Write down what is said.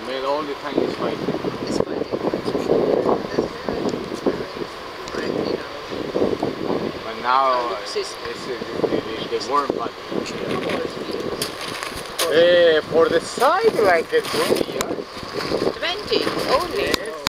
male all the time is fighting. It's fighting. Right, you know. But now It's the warm body. Yeah. For the side like 20 years. 20 only.